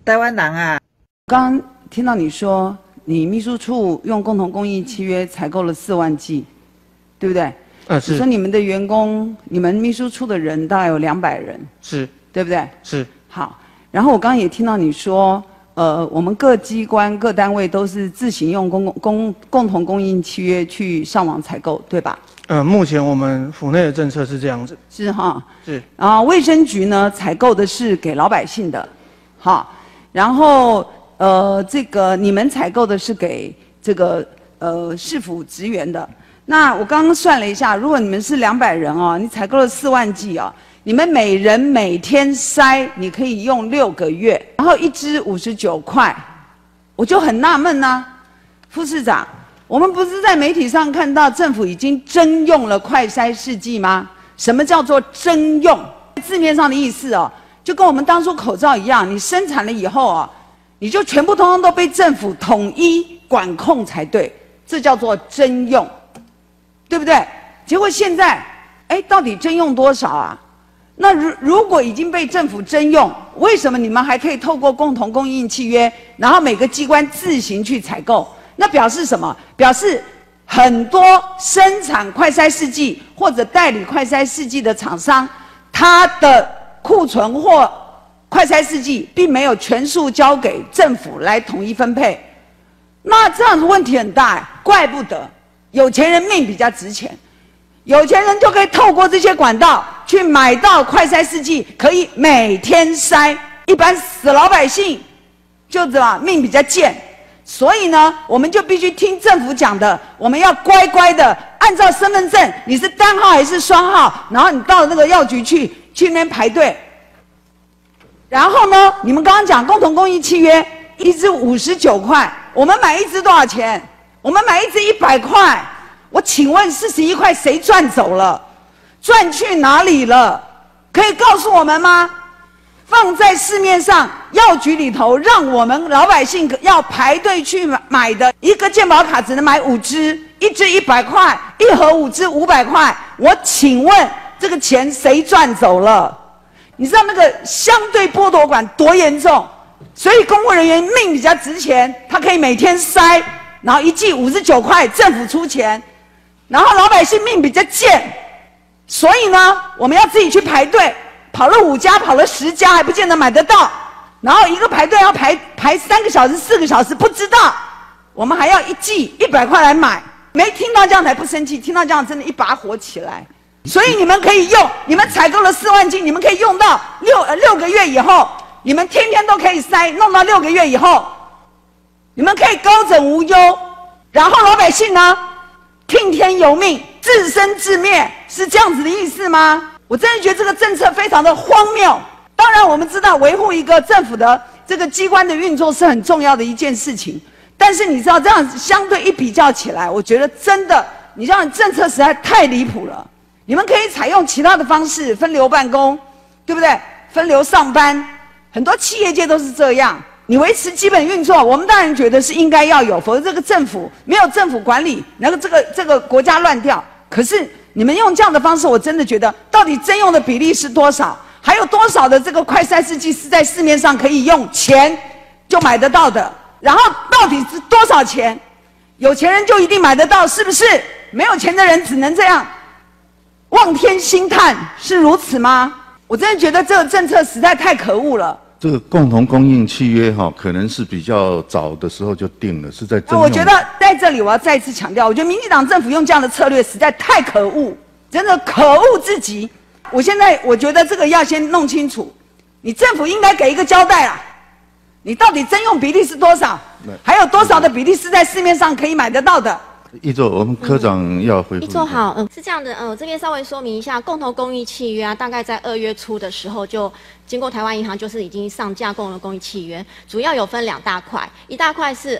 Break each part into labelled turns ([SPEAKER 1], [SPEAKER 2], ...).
[SPEAKER 1] 台湾人啊。
[SPEAKER 2] 刚刚听到你说，你秘书处用共同供应契约采购了4万剂，对不对？
[SPEAKER 3] 是。
[SPEAKER 2] 你说你们的员工，你们秘书处的人大概有200人，
[SPEAKER 3] 是，
[SPEAKER 2] 对不对？
[SPEAKER 3] 是。
[SPEAKER 2] 好，然后我刚刚也听到你说，我们各机关各单位都是自行用共同供应契约去上网采购，对吧？
[SPEAKER 3] 目前我们府内的政策是这样子。
[SPEAKER 2] 是哈。
[SPEAKER 3] 是。
[SPEAKER 2] 然后卫生局呢，采购的是给老百姓的，好，然后这个你们采购的是给这个市府职员的。那我刚刚算了一下，如果你们是200人哦，你采购了4万剂哦，你们每人每天筛，你可以用6个月，然后1支59块，我就很纳闷呐，副市长，我们不是在媒体上看到政府已经征用了快筛试剂吗？什么叫做征用？字面上的意思哦，就跟我们当初口罩一样，你生产了以后啊，你就全部通通都被政府统一管控才对，这叫做征用。对不对？结果现在，到底征用多少啊？那如果已经被政府征用，为什么你们还可以透过共同供应契约，然后每个机关自行去采购？那表示什么？表示很多生产快筛试剂或者代理快筛试剂的厂商，他的库存或快筛试剂并没有全数交给政府来统一分配，那这样的问题很大，怪不得。有钱人命比较值钱，有钱人就可以透过这些管道去买到快筛试剂，可以每天筛。一般死老百姓就怎么命比较贱，所以呢，我们就必须听政府讲的，我们要乖乖的按照身份证，你是单号还是双号，然后你到那个药局去那边排队。然后呢，你们刚刚讲共同供应契约，1支59块，我们买1支多少钱？我们买1支100块，我请问41块谁赚走了？赚去哪里了？可以告诉我们吗？放在市面上药局里头，让我们老百姓要排队去买的一个健保卡只能买5支，1支100块，1盒5支500块。我请问这个钱谁赚走了？你知道那个相对剥夺感多严重？所以公务人员命比较值钱，他可以每天筛。然后1剂59块，政府出钱，然后老百姓命比较贱，所以呢，我们要自己去排队，跑了5家，跑了10家，还不见得买得到。然后一个排队要排3个小时、4个小时，不知道，我们还要1剂100块来买。没听到这样才不生气，听到这样真的一把火起来。所以你们可以用，你们采购了4万剂，你们可以用到6个月以后，你们天天都可以筛，弄到6个月以后。你们可以高枕无忧，然后老百姓呢，听天由命，自生自灭，是这样子的意思吗？我真的觉得这个政策非常的荒谬。当然，我们知道维护一个政府的这个机关的运作是很重要的一件事情，但是你知道这样相对一比较起来，我觉得真的，你这样政策实在太离谱了。你们可以采用其他的方式，分流办公，对不对？分流上班，很多企业界都是这样。你维持基本运作，我们当然觉得是应该要有，否则这个政府没有政府管理，然后这个国家乱掉。可是你们用这样的方式，我真的觉得，到底征用的比例是多少？还有多少的这个快筛试剂是在市面上可以用钱就买得到的？然后到底是多少钱？有钱人就一定买得到，是不是？没有钱的人只能这样望天兴叹，是如此吗？我真的觉得这个政策实在太可恶了。
[SPEAKER 4] 这个共同供应契约可能是比较早的时候就定了，是在征用。
[SPEAKER 2] 我觉得在这里我要再一次强调，我觉得民进党政府用这样的策略实在太可恶，真的可恶至极。我觉得这个要先弄清楚，你政府应该给一个交代啦。你到底征用比例是多少？还有多少的比例是在市面上可以买得到的？
[SPEAKER 4] 一周，我们科长要回复。
[SPEAKER 5] 一周好，是这样的，我这边稍微说明一下，共同供应契约啊，大概在2月初的时候就经过台湾银行，就是已经上架共同供应契约，主要有分2大块，一大块是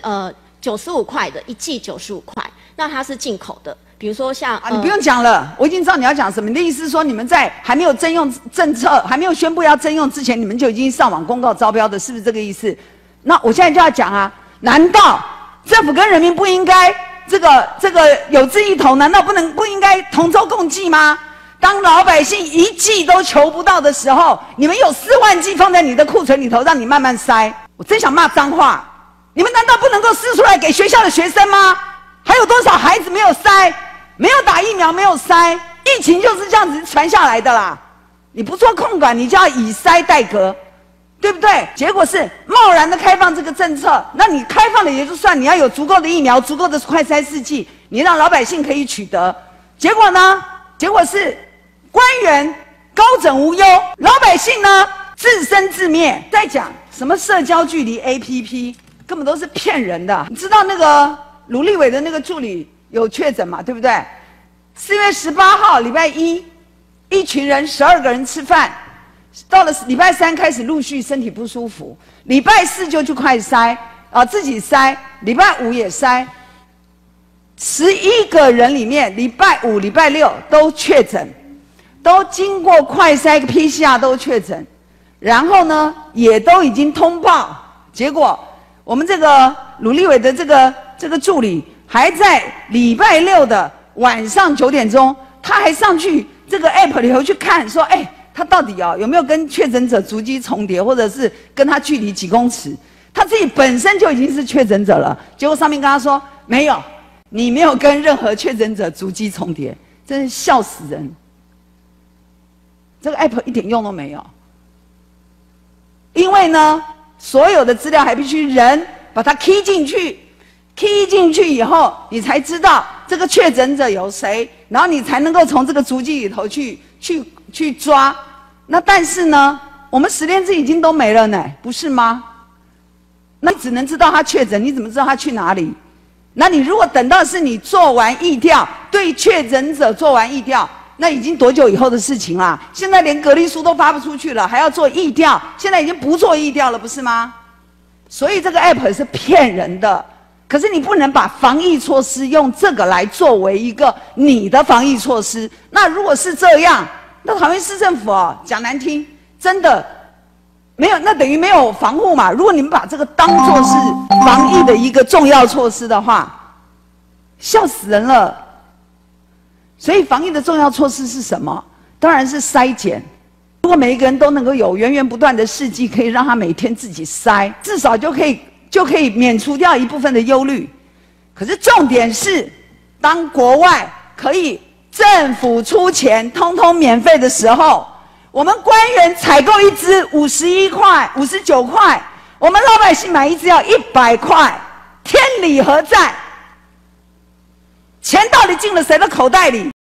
[SPEAKER 5] 95块的，1剂95块，那它是进口的，比如说像
[SPEAKER 2] 你不用讲了，我已经知道你要讲什么。你的意思是说，你们在还没有征用政策，还没有宣布要征用之前，你们就已经上网公告招标的，是不是这个意思？那我现在就要讲啊，难道政府跟人民不应该这个有志一同？难道不应该同舟共济吗？当老百姓1剂都求不到的时候，你们有4万剂放在你的库存里头，让你慢慢筛。 我真想骂脏话。你们难道不能够撕出来给学校的学生吗？还有多少孩子没有塞，没有打疫苗，没有塞？疫情就是这样子传下来的啦。你不做控管，你就要以塞代革，对不对？结果是贸然的开放这个政策，那你开放了也就算，你要有足够的疫苗，足够的快筛试剂，你让老百姓可以取得。结果呢？结果是官员高枕无忧，老百姓呢自生自灭。再讲什么社交距离 APP， 根本都是骗人的。你知道那个卢立伟的那个助理有确诊嘛？对不对？4月18号礼拜一，一群人12个人吃饭，到了礼拜3开始陆续身体不舒服，礼拜4就去快筛自己筛，礼拜5也筛。11个人里面，礼拜5、礼拜6都确诊，都经过快筛 PCR 都确诊，然后呢也都已经通报，结果我们这个卢立伟的这个助理还在礼拜6的晚上9点钟，他还上去这个 app 里头去看，说他到底有没有跟确诊者足迹重叠，或者是跟他距离几公尺？他自己本身就已经是确诊者了，结果上面跟他说没有。你没有跟任何确诊者足迹重叠，真是笑死人。这个 app 一点用都没有，因为呢，所有的资料还必须人把它 key 进去 ，key 进去以后，你才知道这个确诊者有谁，然后你才能够从这个足迹里头去抓。那但是呢，我们10连制已经都没了呢，不是吗？那你只能知道他确诊，你怎么知道他去哪里？那你如果等到是你做完疫调，对确诊者做完疫调，那已经多久以后的事情啦？现在连隔离书都发不出去了，还要做疫调，现在已经不做疫调了，不是吗？所以这个 app 是骗人的。可是你不能把防疫措施用这个来作为一个你的防疫措施。那如果是这样，那桃园市政府讲难听，真的没有，那等于没有防护嘛。如果你们把这个当作是防疫的一个重要措施的话，笑死人了。所以防疫的重要措施是什么？当然是筛检。如果每一个人都能够有源源不断的试剂，可以让他每天自己筛，至少就可以免除掉一部分的忧虑。可是重点是，当国外可以政府出钱，通通免费的时候，我们官员采购一支51块、59块，我们老百姓买一支要100块，天理何在？钱到底进了谁的口袋里？